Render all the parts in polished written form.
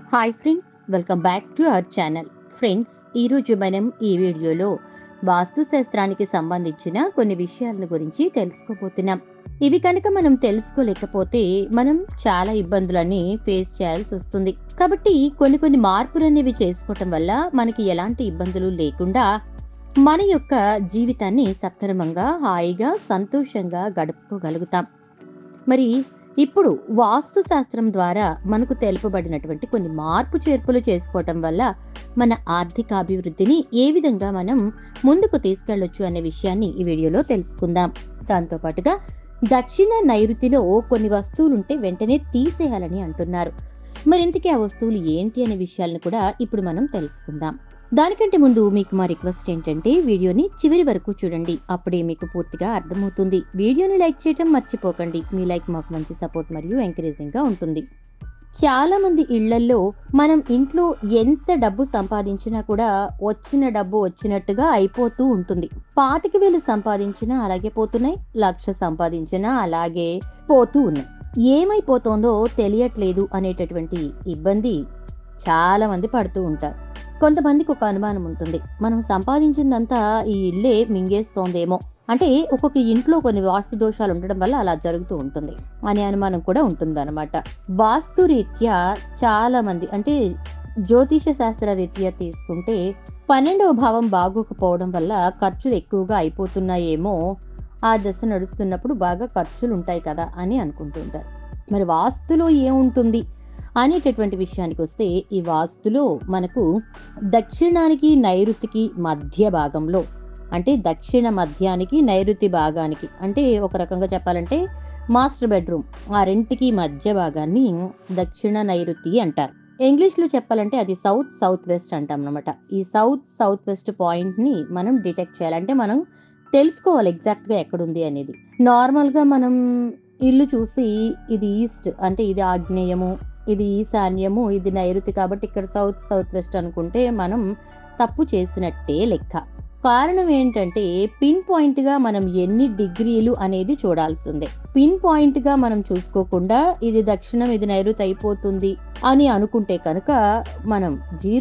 Hi friends, welcome back to our channel. Friends, ఈరోజు మనం ఈ వీడియోలో వాస్తు శాస్త్రానికి సంబంధించిన కొన్ని విషయాలను గురించి తెలుసుకోబోతున్నాం. ఇవి కనుక మనం తెలుసుకోలేకపోతే మనం చాలా ఇబ్బందులని ఫేస్ చేయాల్సి వస్తుంది. కాబట్టి కొన్ని మార్పులు అనేవి చేసుకోవటం వల్ల మనకి ఎలాంటి ఇబ్బందులు లేకుండా మన యొక్క జీవితాన్ని సక్రమంగా, హాయిగా, సంతోషంగా గడుపుకోగలుగుతాం. మరి ఇప్పుడు వాస్తు శాస్త్రం ద్వారా మనకు తెలుపబడినటువంటి కొన్ని మార్పు చేర్పులు చేసుకోవటం వల్ల మన ఆర్థిక అభివృద్ధిని ఏ విధంగా మనం ముందుకు తీసుకెళ్లొచ్చు అనే విషయాన్ని ఈ వీడియోలో తెలుసుకుందాం. దాంతో పాటుగా దక్షిణ నైరుతిలో కొన్ని వస్తువులుంటే వెంటనే తీసేయాలని అంటున్నారు. మరి ఇంతకీ ఆ వస్తువులు ఏంటి అనే విషయాలను కూడా ఇప్పుడు మనం తెలుసుకుందాం. దానికంటే ముందు మీకు మా రిక్వెస్ట్ ఏంటంటే వీడియోని చివరి వరకు చూడండి. అప్పుడే మీకు పూర్తిగా అర్థమవుతుంది. వీడియోని లైక్ చేయటం మర్చిపోకండి. మీ లైక్ మాకు మంచి సపోర్ట్ మరియు ఎంకరేజింగ్ గా ఉంటుంది. చాలా మంది ఇళ్లల్లో మనం ఇంట్లో ఎంత డబ్బు సంపాదించినా కూడా వచ్చిన డబ్బు వచ్చినట్టుగా అయిపోతూ ఉంటుంది. 25,000 సంపాదించినా అలాగే పోతున్నాయి, 1,00,000 సంపాదించినా అలాగే పోతూ ఉన్నాయి. ఏమైపోతుందో తెలియట్లేదు అనేటటువంటి ఇబ్బంది చాలా మంది పడుతూ ఉంటారు. కొంతమందికి ఒక అనుమానం ఉంటుంది, మనం సంపాదించిందంతా ఈ ఇల్లే మింగేస్తోందేమో, అంటే ఒక్కొక్క ఇంట్లో కొన్ని వాస్తు దోషాలు ఉండడం వల్ల అలా జరుగుతూ ఉంటుంది అనే అనుమానం కూడా ఉంటుందన్నమాట. వాస్తు రీత్యా చాలా మంది, అంటే జ్యోతిష శాస్త్ర రీత్యా తీసుకుంటే 12వ భావం బాగోకపోవడం వల్ల ఖర్చులు ఎక్కువగా అయిపోతున్నాయేమో, ఆ దశ నడుస్తున్నప్పుడు బాగా ఖర్చులు ఉంటాయి కదా అని అనుకుంటుంటారు. మరి వాస్తులో ఏముంటుంది అనేటటువంటి విషయానికి వస్తే, ఈ వాస్తులో మనకు దక్షిణానికి నైరుతికి మధ్య భాగంలో, అంటే దక్షిణ మధ్యానికి నైరుతి భాగానికి, అంటే ఒక రకంగా చెప్పాలంటే మాస్టర్ బెడ్రూమ్, ఆ రెంటికి మధ్య భాగాన్ని దక్షిణ నైరుతి అంటారు. ఇంగ్లీష్ లో చెప్పాలంటే అది సౌత్ వెస్ట్ అంటాం అన్నమాట. ఈ సౌత్ వెస్ట్ పాయింట్ ని మనం డిటెక్ట్ చేయాలంటే మనం తెలుసుకోవాలి ఎగ్జాక్ట్ గా ఎక్కడుంది అనేది. నార్మల్ గా మనం ఇల్లు చూసి ఇది ఈస్ట్ అంటే ఇది ఆగ్నేయము, ఇది ఈశాన్యము, ఇది నైరుతి, కాబట్టి ఇక్కడ సౌత్ వెస్ట్ అనుకుంటే మనం తప్పు చేసినట్టే లెక్క. కారణం ఏంటంటే పిన్ పాయింట్ గా మనం ఎన్ని డిగ్రీలు అనేది చూడాల్సిందే. పిన్ పాయింట్ గా మనం చూసుకోకుండా ఇది దక్షిణం ఇది నైరుతి అయిపోతుంది అని అనుకుంటే కనుక మనం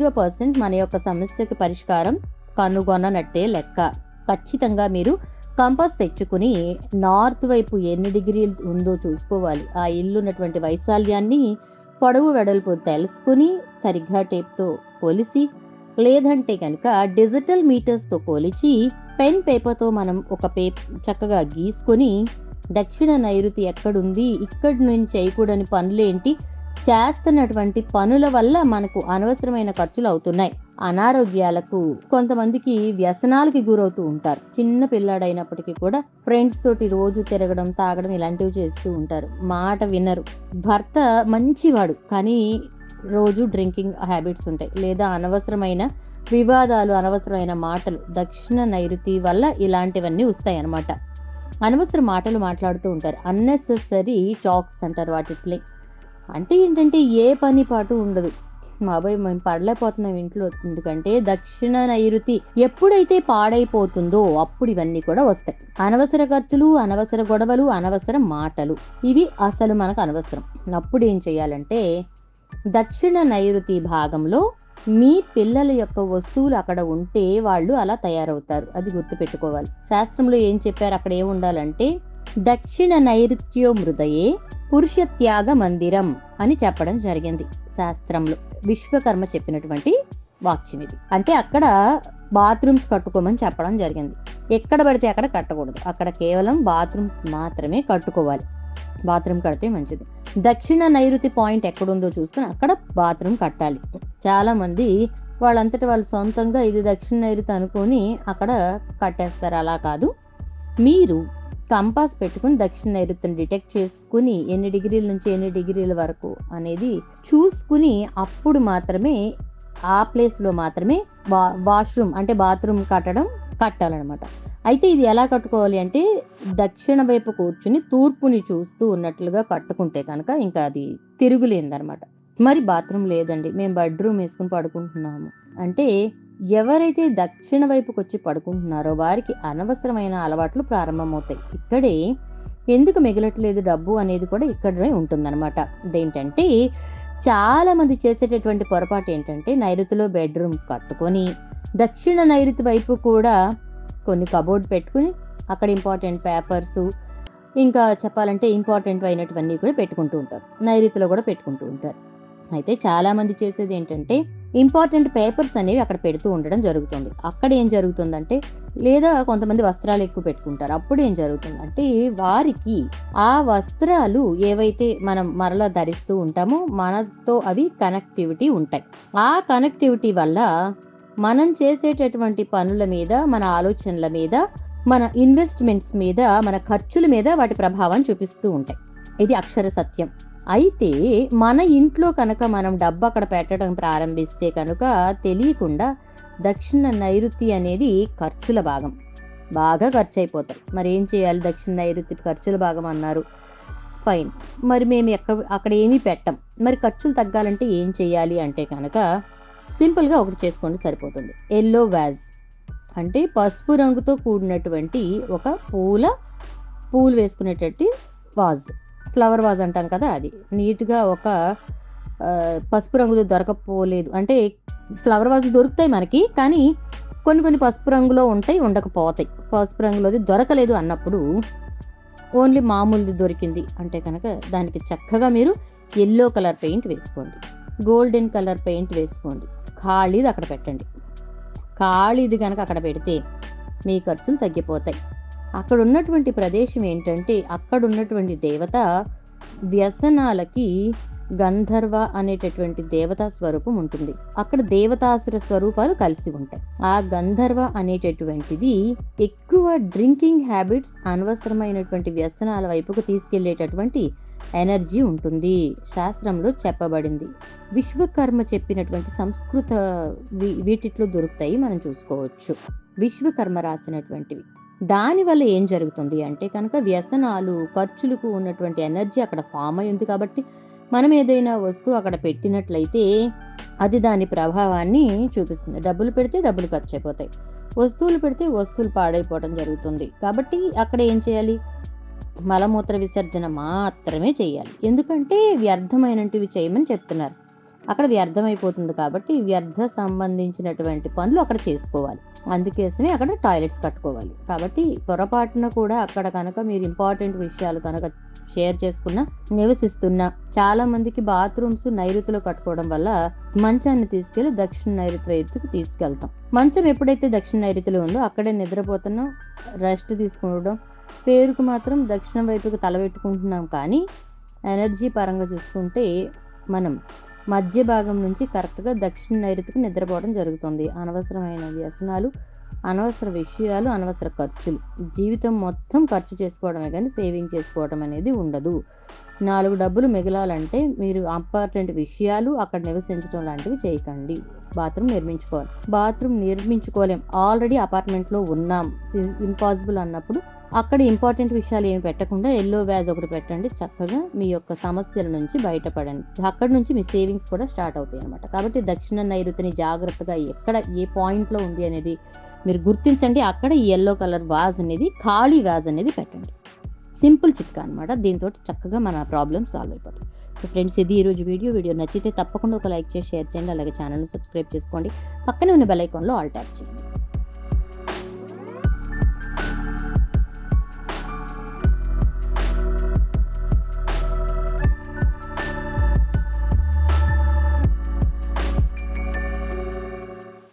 0% మన యొక్క సమస్యకి పరిష్కారం కనుగొననట్టే లెక్క. ఖచ్చితంగా మీరు కంపాస్ తెచ్చుకుని నార్త్ వైపు ఎన్ని డిగ్రీలు ఉందో చూసుకోవాలి. ఆ ఇల్లు ఉన్నటువంటి వైశాల్యాన్ని, పొడవు వెడల్పు తెలుసుకుని సరిగ్గా టేప్తో కొలిసి, లేదంటే కనుక డిజిటల్ మీటర్స్తో కొలిచి పెన్ పేపర్తో మనం ఒక చక్కగా గీసుకొని దక్షిణ నైరుతి ఎక్కడుంది, ఇక్కడి నుంచి చేయకూడని పనులేంటి, చేస్తున్నటువంటి పనుల వల్ల మనకు అనవసరమైన ఖర్చులు అవుతున్నాయి, అనారోగ్యాలకు, కొంతమందికి వ్యసనాలకి గురవుతూ ఉంటారు. చిన్న పిల్లాడైనప్పటికీ కూడా ఫ్రెండ్స్ తోటి రోజు తిరగడం, తాగడం ఇలాంటివి చేస్తూ ఉంటారు. మాట వినరు. భర్త మంచివాడు కానీ రోజు డ్రింకింగ్ హ్యాబిట్స్ ఉంటాయి, లేదా అనవసరమైన వివాదాలు, అనవసరమైన మాటలు. దక్షిణ నైరుతి వల్ల ఇలాంటివన్నీ వస్తాయి అన్నమాట. అనవసర మాటలు మాట్లాడుతూ ఉంటారు. అన్నెసెసరీ టాక్స్ అంటారు వాటిని. అంటే ఏంటంటే ఏ పని పాటు ఉండదు. మాబోయ్ మేము పడలేకపోతున్నాం ఇంట్లో, ఎందుకంటే దక్షిణ నైరుతి ఎప్పుడైతే పాడైపోతుందో అప్పుడు ఇవన్నీ కూడా వస్తాయి. అనవసర ఖర్చులు, అనవసర గొడవలు, అనవసర మాటలు, ఇవి అసలు మనకు అనవసరం. అప్పుడు ఏం చేయాలంటే దక్షిణ నైరుతి భాగంలో మీ పిల్లల యొక్క వస్తువులు అక్కడ ఉంటే వాళ్ళు అలా తయారవుతారు. అది గుర్తుపెట్టుకోవాలి. శాస్త్రంలో ఏం చెప్పారు, అక్కడ ఏం ఉండాలంటే దక్షిణ నైరుత్యో మృదయే పురుష త్యాగ మందిరం అని చెప్పడం జరిగింది శాస్త్రంలో. విశ్వకర్మ చెప్పినటువంటి వాక్యం ఇది. అంటే అక్కడ బాత్రూమ్స్ కట్టుకోమని చెప్పడం జరిగింది. ఎక్కడ పడితే అక్కడ కట్టకూడదు. అక్కడ కేవలం బాత్రూమ్స్ మాత్రమే కట్టుకోవాలి. బాత్రూమ్ కడితే మంచిది. దక్షిణ నైరుతి పాయింట్ ఎక్కడుందో చూసుకుని అక్కడ బాత్రూమ్ కట్టాలి. చాలా మంది వాళ్ళంతటి వాళ్ళు సొంతంగా ఇది దక్షిణ నైరుతి అనుకొని అక్కడ కట్టేస్తారు. అలా కాదు. మీరు కంపాస్ పెట్టుకుని దక్షిణ నైరుతిని డిటెక్ట్ చేసుకుని ఎన్ని డిగ్రీల నుంచి ఎన్ని డిగ్రీల వరకు అనేది చూసుకుని అప్పుడు మాత్రమే ఆ ప్లేస్లో మాత్రమే వాష్రూమ్ అంటే బాత్రూమ్ కట్టాలన్నమాట. అయితే ఇది ఎలా కట్టుకోవాలి అంటే దక్షిణ వైపు కూర్చుని తూర్పుని చూస్తూ ఉన్నట్లుగా కట్టుకుంటే కనుక ఇంకా అది తిరుగులేదన్నమాట. మరి బాత్రూమ్ లేదండి, మేము బెడ్రూమ్ వేసుకుని పడుకుంటున్నాము అంటే ఎవరైతే దక్షిణ వైపుకి వచ్చి పడుకుంటున్నారో వారికి అనవసరమైన అలవాట్లు ప్రారంభమవుతాయి. ఇక్కడే ఎందుకు మిగలట్లేదు డబ్బు అనేది కూడా ఇక్కడే ఉంటుందన్నమాట. అదేంటంటే చాలా మంది చేసేటటువంటి పొరపాటు ఏంటంటే నైరుతిలో బెడ్రూమ్ కట్టుకొని దక్షిణ నైరుతి వైపు కూడా కొన్ని కబోర్డ్ పెట్టుకుని అక్కడ ఇంపార్టెంట్ పేపర్స్, ఇంకా చెప్పాలంటే ఇంపార్టెంట్ అయినటువన్నీ కూడా పెట్టుకుంటూ ఉంటారు. నైరుతిలో కూడా పెట్టుకుంటూ ఉంటారు. అయితే చాలా మంది చేసేది ఏంటంటే ఇంపార్టెంట్ పేపర్స్ అనేవి అక్కడ పెడుతూ ఉండడం జరుగుతుంది. అక్కడ ఏం జరుగుతుందంటే, లేదా కొంతమంది వస్త్రాలు ఎక్కువ పెట్టుకుంటారు. అప్పుడు ఏం జరుగుతుందంటే వారికి ఆ వస్త్రాలు ఏవైతే మనం మరలా ధరిస్తూ ఉంటామో మనతో అవి కనెక్టివిటీ ఉంటాయి. ఆ కనెక్టివిటీ వల్ల మనం చేసేటటువంటి పనుల మీద, మన ఆలోచనల మీద, మన ఇన్వెస్ట్మెంట్స్ మీద, మన ఖర్చుల మీద వాటి ప్రభావం చూపిస్తూ ఉంటాయి. ఇది అక్షర సత్యం. అయితే మన ఇంట్లో కనుక మనం డబ్బు అక్కడ పెట్టడం ప్రారంభిస్తే కనుక తెలియకుండా దక్షిణ నైరుతి అనేది ఖర్చుల భాగం, బాగా ఖర్చు అయిపోతాయి. మరి ఏం చేయాలి? దక్షిణ నైరుతి ఖర్చుల భాగం అన్నారు, ఫైన్. మరి మేము అక్కడ ఏమీ పెట్టం. మరి ఖర్చులు తగ్గాలంటే ఏం చేయాలి అంటే కనుక సింపుల్గా ఒకటి చేసుకోండి, సరిపోతుంది. ఎల్లో వ్యాజ్ అంటే పసుపు రంగుతో కూడినటువంటి ఒక పూలు వేసుకునేటట్టు వాజ్, ఫ్లవర్ వాజ్ అంటాం కదా, అది నీట్గా ఒక పసుపు రంగులో దొరకపోలేదు అంటే ఫ్లవర్ వాజులు దొరుకుతాయి మనకి, కానీ కొన్ని పసుపు రంగులో ఉంటాయి, ఉండకపోతాయి. పసుపు రంగులోది దొరకలేదు అన్నప్పుడు ఓన్లీ మామూలుది దొరికింది అంటే కనుక దానికి చక్కగా మీరు ఎల్లో కలర్ పెయింట్ వేసుకోండి, గోల్డెన్ కలర్ పెయింట్ వేసుకోండి, ఖాళీది అక్కడ పెట్టండి. ఖాళీది కనుక అక్కడ పెడితే మీ ఖర్చులు తగ్గిపోతాయి. అక్కడ ఉన్నటువంటి ప్రదేశం ఏంటంటే అక్కడ ఉన్నటువంటి దేవత వ్యసనాలకి గంధర్వ అనేటటువంటి దేవతా స్వరూపం ఉంటుంది. అక్కడ దేవతాసుర స్వరూపాలు కలిసి ఉంటాయి. ఆ గంధర్వ అనేటటువంటిది ఎక్కువ డ్రింకింగ్ హ్యాబిట్స్, అనవసరమైనటువంటి వ్యసనాల వైపుకు తీసుకెళ్లేటటువంటి ఎనర్జీ ఉంటుంది. శాస్త్రంలో చెప్పబడింది. విశ్వకర్మ చెప్పినటువంటి సంస్కృత వీటిలో దొరుకుతాయి, మనం చూసుకోవచ్చు. విశ్వకర్మ రాసినటువంటివి. దానివల్ల ఏం జరుగుతుంది అంటే కనుక వ్యసనాలు, ఖర్చులకు ఉన్నటువంటి ఎనర్జీ అక్కడ ఫామ్ అయింది కాబట్టి మనం ఏదైనా వస్తువు అక్కడ పెట్టినట్లయితే అది దాని ప్రభావాన్ని చూపిస్తుంది. డబ్బులు పెడితే డబ్బులు ఖర్చు అయిపోతాయి, వస్తువులు పెడితే వస్తువులు పాడైపోవడం జరుగుతుంది. కాబట్టి అక్కడ ఏం చేయాలి? మలమూత్ర విసర్జన మాత్రమే చేయాలి. ఎందుకంటే వ్యర్థమైనటివి చేయమని చెప్తున్నారు. అక్కడ వ్యర్థమైపోతుంది కాబట్టి వ్యర్థ సంబంధించినటువంటి పనులు అక్కడ చేసుకోవాలి. అందుకోసమే అక్కడ టాయిలెట్స్ కట్టుకోవాలి. కాబట్టి పొరపాటున కూడా అక్కడ కనుక మీరు ఇంపార్టెంట్ విషయాలు కనుక షేర్ చేసుకున్నా, నివసిస్తున్నా, చాలా మందికి బాత్రూమ్స్ నైరుతిలో కట్టుకోవడం వల్ల మంచాన్ని తీసుకెళ్లి దక్షిణ నైరుతి వైపుకి తీసుకెళ్తాం. మంచం ఎప్పుడైతే దక్షిణ నైరుతిలో ఉందో అక్కడే నిద్రపోతున్నాం, రెస్ట్ తీసుకోవడం, పేరుకు మాత్రం దక్షిణం వైపుకి తలపెట్టుకుంటున్నాం. కానీ ఎనర్జీ పరంగా చూసుకుంటే మనం మధ్య భాగం నుంచి కరెక్ట్గా దక్షిణ నైరుతికి నిద్రపోవడం జరుగుతుంది. అనవసరమైన వ్యసనాలు, అనవసర విషయాలు, అనవసర ఖర్చులు, జీవితం మొత్తం ఖర్చు చేసుకోవడమే కానీ సేవింగ్ చేసుకోవడం అనేది ఉండదు. 4 డబ్బులు మిగలాలంటే మీరు ఇంపార్టెంట్ విషయాలు అక్కడ నివసించడం లాంటివి చేయకండి. బాత్రూమ్ నిర్మించుకోలేం, ఆల్రెడీ అపార్ట్మెంట్లో ఉన్నాం, ఇంపాసిబుల్ అన్నప్పుడు అక్కడ ఇంపార్టెంట్ విషయాలు ఏమి పెట్టకుండా ఎల్లో వ్యాజ్ ఒకటి పెట్టండి. చక్కగా మీ యొక్క సమస్యల నుంచి బయటపడండి. అక్కడ నుంచి మీ సేవింగ్స్ కూడా స్టార్ట్ అవుతాయి అనమాట. కాబట్టి దక్షిణ నైరుతిని జాగ్రత్తగా ఎక్కడ ఏ పాయింట్లో ఉంది అనేది మీరు గుర్తించండి. అక్కడ ఈ ఎల్లో కలర్ వాజ్ అనేది, ఖాళీ వాజ్ అనేది పెట్టండి. సింపుల్ చిట్కా అనమాట. దీంతో చక్కగా మన ప్రాబ్లమ్ సాల్వ్ అయిపోతుంది. సో ఫ్రెండ్స్, ఇది ఈరోజు వీడియో నచ్చితే తప్పకుండా ఒక లైక్ చేసి షేర్ చేయండి. అలాగే ఛానల్ని సబ్స్క్రైబ్ చేసుకోండి. పక్కనే ఉన్న బెల్ ఐకాన్లో ఆల్ ట్యాప్ చేయండి.